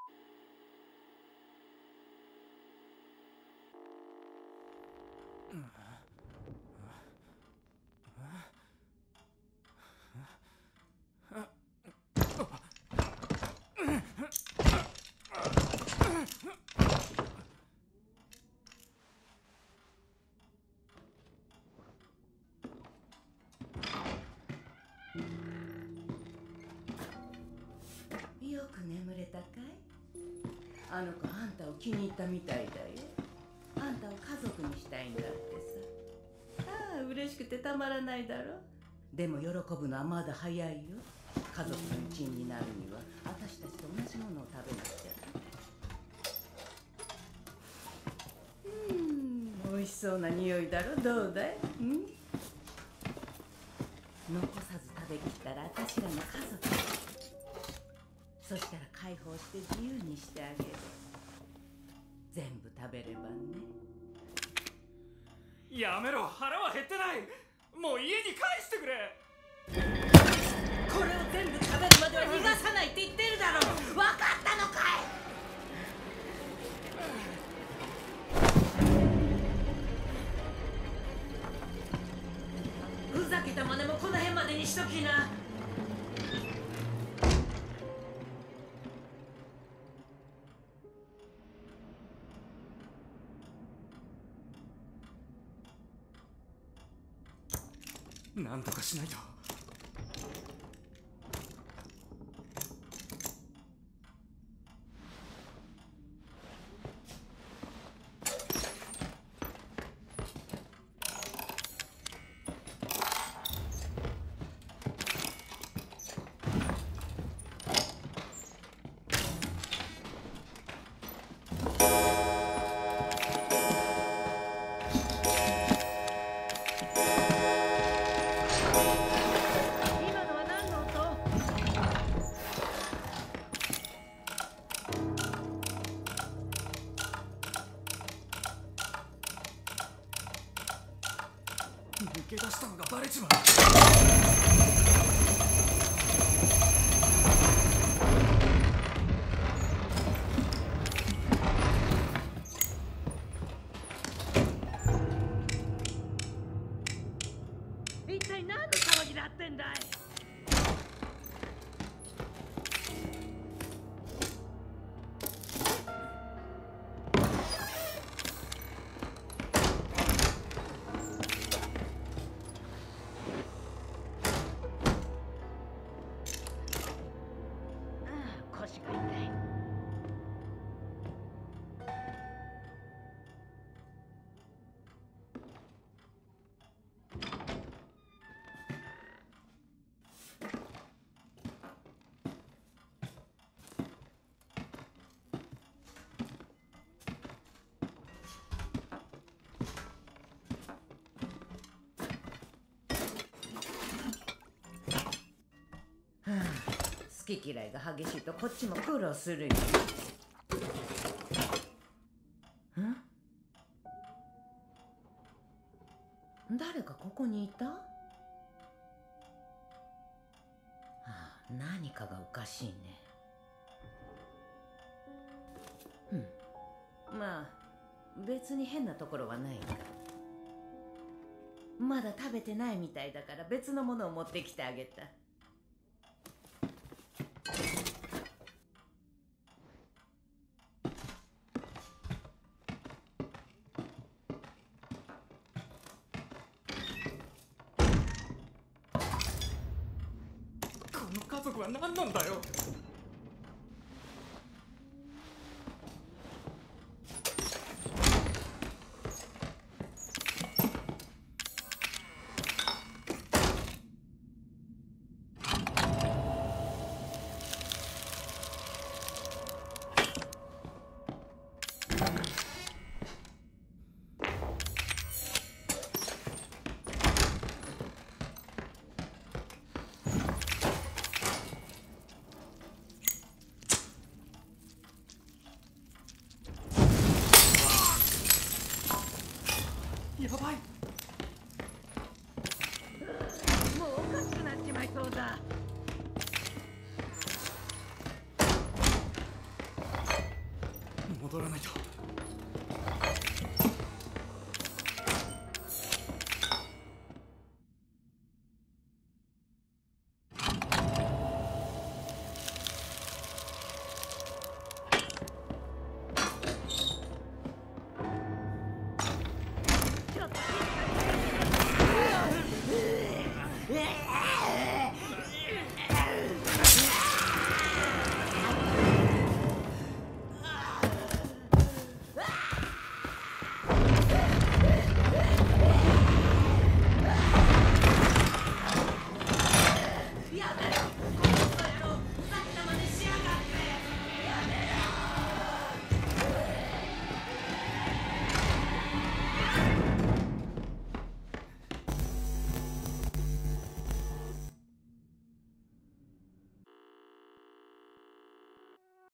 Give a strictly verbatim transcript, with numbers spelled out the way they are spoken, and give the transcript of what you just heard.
よく眠れたかい？あの子あんたを気に入ったみたいだよ。あんたを家族にしたいんだってさ。ああ、嬉しくてたまらないだろ。でも喜ぶのはまだ早いよ。家族の一員になるには私たちと同じものを食べなくちゃ。うーん、美味しそうな匂いだろ。どうだい？うん？残さず食べきったら私らの家族。そしたら解放して自由にしてあげる。全部食べればね。 やめろ、腹は減ってない。もう家に帰してくれ。 これを全部食べるまでは逃がさないって言ってるだろ。分かったのかい？ふざけた真似もこの辺までにしときな。 なんとかしないと。抜け出したのがバレちまう。 一体何の騒ぎだってんだい？腰が痛い。好き嫌いが激しいとこっちも苦労するよ。ん？誰かここにいた？ああ、何かがおかしいね。うん、まあ別に変なところはないか。まだ食べてないみたいだから別のものを持ってきてあげた。 この家族は何なんだよ。 戻らないと。